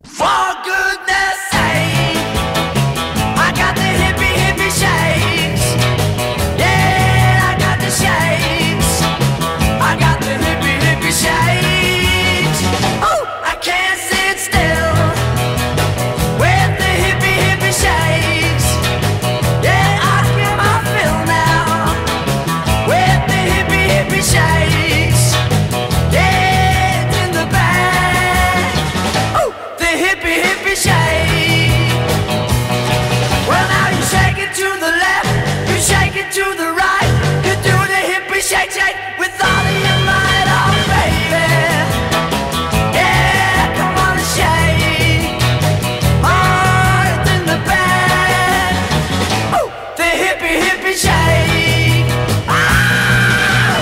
For goodness sake, I got the hippy hippy shakes. Yeah, I got the shakes. I got the hippy hippy shakes. Oh, I can't sit still with the hippy hippy shakes. Yeah, I get my fill now with the hippy hippy shakes. Yeah, it's in the bag. Oh, the hippy hippy shake. Well, now you shake it to the left, you shake it to the right, you do the hippy shake shake with all of your might, oh baby. Yeah, come on and shake. Oh, it's in the bag. Oh, the hippy hippy shake. Ah!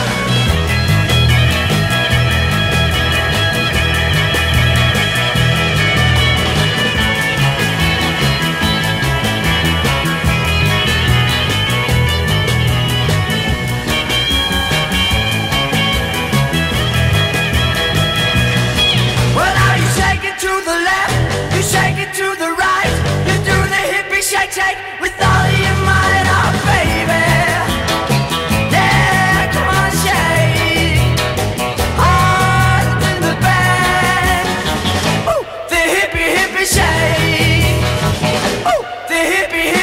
Well, now you shake it to the left, you shake it to the right, you do the hippie shake shake with all of your might, oh baby. Yeah, come on, shake. Oh, it's in the bag. Oh, the hippie hippie shake. Oh, the hippie hippie